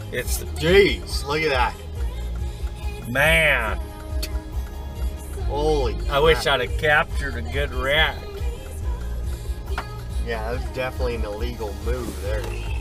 It's Jeez, look at that. man. Holy I wish crap. I'd have captured a good rat. Yeah, that was definitely an illegal move there.